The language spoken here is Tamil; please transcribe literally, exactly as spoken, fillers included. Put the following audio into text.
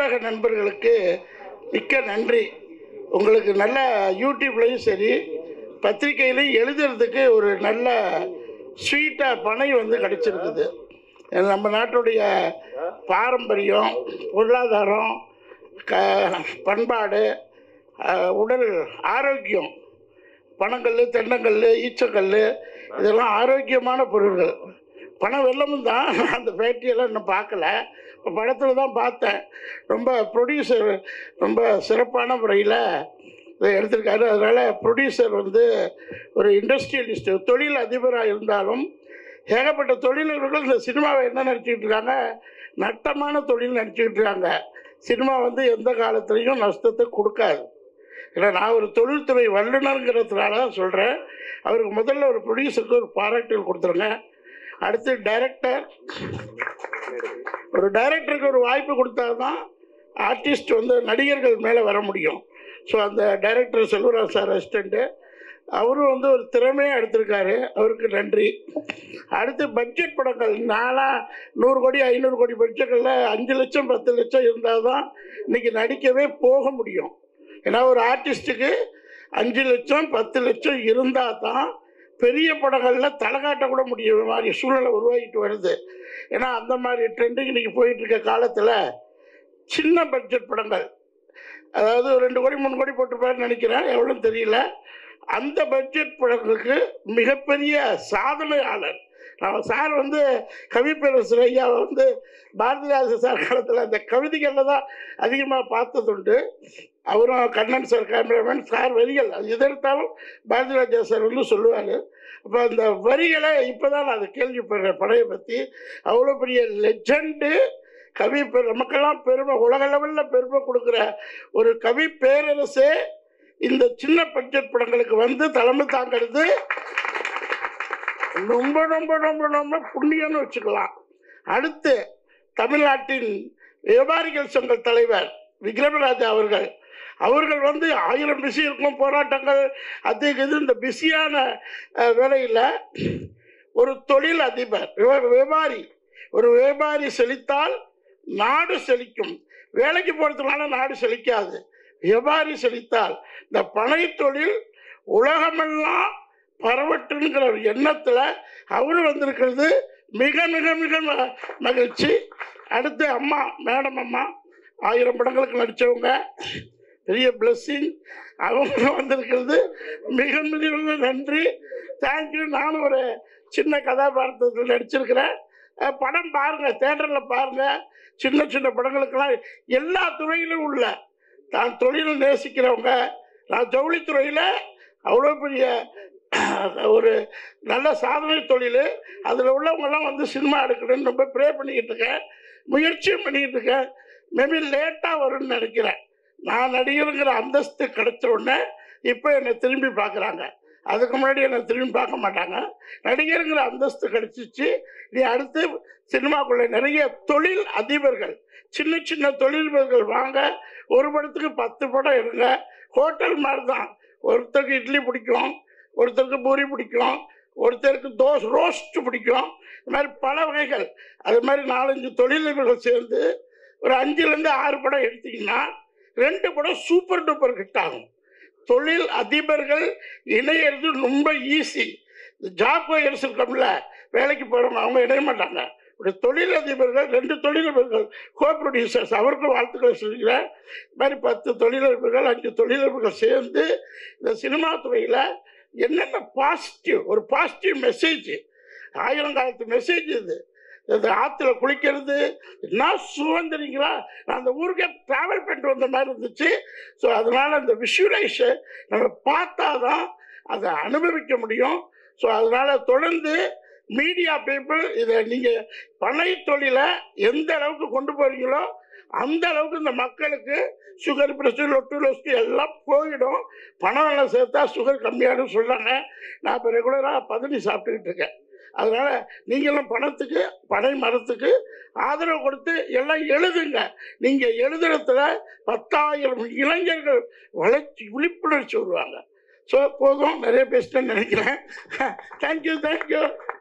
ஊடக நண்பர்களுக்கு மிக்க நன்றி. உங்களுக்கு நல்ல யூடியூப்லையும் சரி பத்திரிகையிலையும் எழுதுறதுக்கு ஒரு நல்ல ஸ்வீட்டாக பனை வந்து கிடச்சிருக்குது. நம்ம நாட்டுடைய பாரம்பரியம், பொருளாதாரம், க பண்பாடு, உடல் ஆரோக்கியம், பனங்கல், தென்னங்கல், ஈச்சக்கல் இதெல்லாம் ஆரோக்கியமான பொருள்கள். பண வெள்ளமும் தான். அந்த ஃபேக்ட்ரியெல்லாம் இன்னும் பார்க்கல, இப்போ படத்தில் தான் பார்த்தேன். ரொம்ப ப்ரொடியூசர் ரொம்ப சிறப்பான முறையில் இதை எடுத்திருக்காரு. அதனால் ப்ரொடியூசர் வந்து ஒரு இண்டஸ்ட்ரியலிஸ்ட், தொழில் அதிபராக இருந்தாலும் ஏகப்பட்ட தொழிலர்கள் இந்த சினிமாவை என்ன நடிச்சுக்கிட்டு இருக்காங்க, நட்டமான தொழில் நடிச்சுக்கிட்டு இருக்காங்க. சினிமா வந்து எந்த காலத்துலேயும் நஷ்டத்தை கொடுக்காது. ஏன்னா நான் ஒரு தொழில்துறை வல்லுநருங்கிறதுனால தான் சொல்கிறேன். அவருக்கு முதல்ல ஒரு ப்ரொடியூசருக்கு ஒரு பாராட்டுகள் கொடுத்துருங்க. அடுத்து டைரக்டர், ஒரு டைரக்டருக்கு ஒரு வாய்ப்பு கொடுத்தா தான் ஆர்டிஸ்ட் வந்து நடிகர்கள் மேலே வர முடியும். ஸோ அந்த டைரக்டர் செல்வராஜ் சார் அசிஸ்டண்ட்டு, அவரும் வந்து ஒரு திறமையாக எடுத்திருக்காரு, அவருக்கு நன்றி. அடுத்து பட்ஜெட் படங்கள், நாலாம் நூறு கோடி ஐநூறு கோடி பட்ஜெட்டில் அஞ்சு லட்சம் பத்து லட்சம் இருந்தால் தான் இன்றைக்கி நடிக்கவே போக முடியும். ஏன்னா ஒரு ஆர்டிஸ்ட்டுக்கு அஞ்சு லட்சம் பத்து லட்சம் இருந்தால் தான் பெரிய படங்களில் தலை காட்டக்கூட முடியும் மாதிரி சூழ்நிலை உருவாகிட்டு வருது. ஏன்னா அந்த மாதிரி ட்ரெண்டிங் இன்றைக்கி போயிட்டுருக்க காலத்தில் சின்ன பட்ஜெட் படங்கள், அதாவது ஒரு ரெண்டு கோடி மூணு கோடி போட்டுப்பாருன்னு நினைக்கிறேன், எவ்வளோ தெரியல, அந்த பட்ஜெட் படங்களுக்கு மிகப்பெரிய சாதனையாளர் நம்ம சார் வந்து கவிப்பேரரசர் ஐயா வந்து பாரதிராஜ சார் காலத்தில் அந்த கவிதைகளில் தான் அதிகமாக பார்த்ததுண்டு. அவரும் கண்ணன் சார் கேமராமேன், சார் வரிகள் அது எதிர்த்தாலும் பாரதிராஜா சார் வந்து சொல்லுவார். அப்போ அந்த வரிகளை இப்போ தான் நான் அதை கேள்விப்படுறேன் படையை பற்றி. அவ்வளோ பெரிய லெஜண்டு கவி, நமக்கெல்லாம் பெருமை, உலக லெவலில் பெருமை கொடுக்குற ஒரு கவி பேரரசே இந்த சின்ன பட்ஜெட் படங்களுக்கு வந்து தலைமை தாங்கிறது ரொம்ப ரொம்ப ரொம்ப ரொம்ப புண்ணியம்னு வச்சுக்கலாம். அடுத்து தமிழ்நாட்டின் வியாபாரிகள் சங்க தலைவர் விக்ரமராஜா அவர்கள், அவர்கள் வந்து ஆயிரம் பிஸி இருக்கும், போராட்டங்கள் அது இது. இந்த பிஸியான வேலையில் ஒரு தொழில் அதிபர், வியாபாரி, ஒரு வியாபாரி செழித்தால் நாடு செழிக்கும். வேலைக்கு போகிறதுனால நாடு செழிக்காது, வியாபாரி செழித்தால். இந்த பனை தொழில் உலகமெல்லாம் பரவட்டுங்கிற ஒரு எண்ணத்தில் அவரு வந்திருக்கிறது மிக மிக மிக மகிழ்ச்சி. அடுத்து அம்மா, மேடம் அம்மா ஆயிரம் படங்களுக்கு நடித்தவங்க, பெரிய பிளஸ்ஸிங், அவங்க வந்திருக்கிறது மிக மிக நன்றி, தேங்க்யூ. நானும் ஒரு சின்ன கதாபாத்திரத்தில் நடிச்சிருக்கிறேன். படம் பாருங்கள், தேட்டரில் பாருங்கள். சின்ன சின்ன படங்களுக்கெல்லாம் எல்லா துறையிலும் உள்ள தான் தொழிலை நேசிக்கிறவங்க, நான் ஜவுளித்துறையில் அவ்வளோ பெரிய ஒரு நல்ல சாதனை தொழில், அதில் உள்ளவங்கெல்லாம் வந்து சினிமா எடுக்கணும்னு ரொம்ப ப்ரே பண்ணிக்கிட்டு இருக்கேன், முயற்சியும் பண்ணிக்கிட்டு இருக்கேன். மேபி லேட்டாக வரும்னு நினைக்கிறேன். நான் நடிகருங்கிற அந்தஸ்து கிடைச்ச உடனே இப்போ என்னை திரும்பி பார்க்குறாங்க, அதுக்கு முன்னாடி என்னை திரும்பி பார்க்க மாட்டாங்க. நடிகருங்கிற அந்தஸ்து கிடைச்சிச்சு. நீ அடுத்து சினிமாக்குள்ளே நிறைய தொழில் அதிபர்கள், சின்ன சின்ன தொழிலதிபர்கள் வாங்க, ஒரு படத்துக்கு பத்து படம் இருங்க. ஹோட்டல் மாதிரி தான், ஒருத்தருக்கு இட்லி பிடிக்கும், ஒருத்தருக்கு பூரி பிடிக்கும், ஒருத்தருக்கு தோசை ரோஸ்ட் பிடிக்கும், இது மாதிரி பல வகைகள். அது மாதிரி நாலஞ்சு தொழிலதிபர்கள் சேர்ந்து ஒரு அஞ்சுலேருந்து ஆறு படம் எடுத்திங்கன்னா ரெண்டு படம் சூப்பர் டூப்பர் ஹிட் ஆகும். தொழில் அதிபர்கள் இணையிறது ரொம்ப ஈஸி. ஜாப் ஒயர்ஸ் இருக்கோம்ல, வேலைக்கு போகிறவங்க, அவங்க இணைய மாட்டாங்க. ஒரு தொழிலதிபர்கள், ரெண்டு தொழிலதிபர்கள் கோ ப்ரொடியூசர்ஸ், அவருக்கும் வாழ்த்துக்களை சொல்லிக்கிறேன். இது மாதிரி பத்து தொழிலதிபர்கள் அஞ்சு தொழிலதிபர்கள் சேர்ந்து இந்த சினிமா துறையில் என்னென்ன பாசிட்டிவ், ஒரு பாசிட்டிவ் மெசேஜ், ஆயிரம் காலத்து மெசேஜ் இது. இந்த ஆற்றுல குளிக்கிறது என்ன சுதந்திரிங்களா, நான் அந்த ஊருக்கே ட்ராவல் பண்ணிட்டு வந்த மாதிரி இருந்துச்சு. ஸோ அதனால் அந்த விஷுவலைஸை நம்ம பார்த்தா தான் அதை அனுபவிக்க முடியும். ஸோ அதனால் தொடர்ந்து மீடியா பீப்புள் இதை நீங்கள் பனை தொழிலை எந்த அளவுக்கு கொண்டு போகிறீங்களோ அந்த அளவுக்கு இந்த மக்களுக்கு சுகர், பிரஷர், லொட்டு லொஸ்ட்டு எல்லாம் போயிடும். பணம் எல்லாம் சேர்த்தா சுகர் கம்மியானு சொல்கிறாங்க. நான் இப்போ ரெகுலராக பதனி சாப்பிட்டுக்கிட்டு இருக்கேன். அதனால் நீங்களும் பணத்துக்கு, பனை மரத்துக்கு ஆதரவு கொடுத்து எல்லாம் எழுதுங்க. நீங்கள் எழுதுறதுல பத்தாயிரம் இளைஞர்கள் வளர்ச்சி விழிப்புணர்ச்சி வருவாங்க. ஸோ போதும், நிறைய பேசிட்டேன்னு நினைக்கிறேன். Thank you thank you.